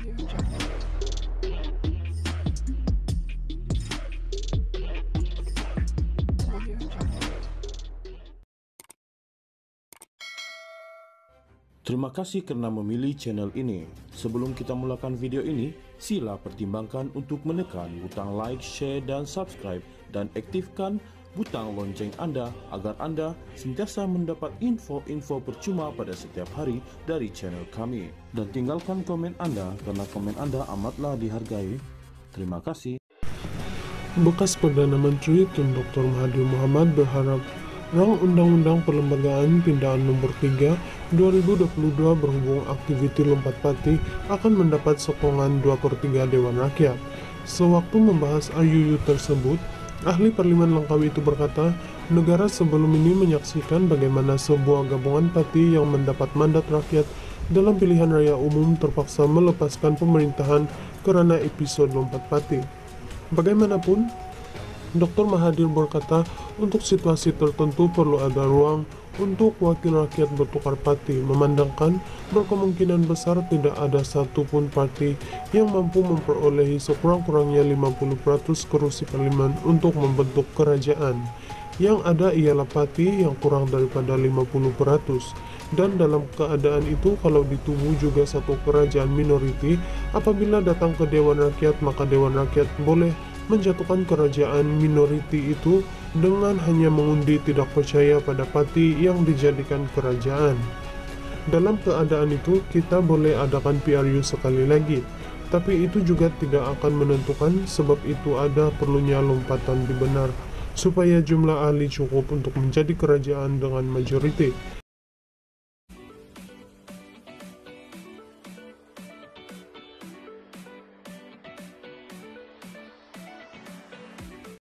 Terima kasih karena memilih channel ini. Sebelum kita mulakan video ini, sila pertimbangkan untuk menekan butang like, share, dan subscribe, dan aktifkan butang lonceng Anda agar Anda sentiasa mendapat info-info percuma pada setiap hari dari channel kami. Dan tinggalkan komen Anda karena komen Anda amatlah dihargai. Terima kasih. Bekas Perdana Menteri Tun Dr. Mahathir Mohamad berharap Rang Undang-Undang Perlembagaan Pindaan Nomor 3 2022 berhubung aktiviti lompat pati akan mendapat sokongan 2/3 Dewan Rakyat. Sewaktu membahas RUU tersebut, ahli Parlimen Langkawi itu berkata, negara sebelum ini menyaksikan bagaimana sebuah gabungan parti yang mendapat mandat rakyat dalam pilihan raya umum terpaksa melepaskan pemerintahan karena episode lompat pati. Bagaimanapun, Dr. Mahathir berkata, untuk situasi tertentu perlu ada ruang untuk wakil rakyat bertukar parti, memandangkan berkemungkinan besar tidak ada satupun parti yang mampu memperolehi sekurang-kurangnya 50% kursi parlemen untuk membentuk kerajaan. Yang ada ialah parti yang kurang daripada 50%. Dan dalam keadaan itu, kalau ditubuh juga satu kerajaan minoriti, apabila datang ke Dewan Rakyat, maka Dewan Rakyat boleh menjatuhkan kerajaan minoriti itu dengan hanya mengundi tidak percaya pada parti yang dijadikan kerajaan. Dalam keadaan itu, kita boleh adakan PRU sekali lagi, tapi itu juga tidak akan menentukan, sebab itu ada perlunya lompatan di benar, supaya jumlah ahli cukup untuk menjadi kerajaan dengan majoriti.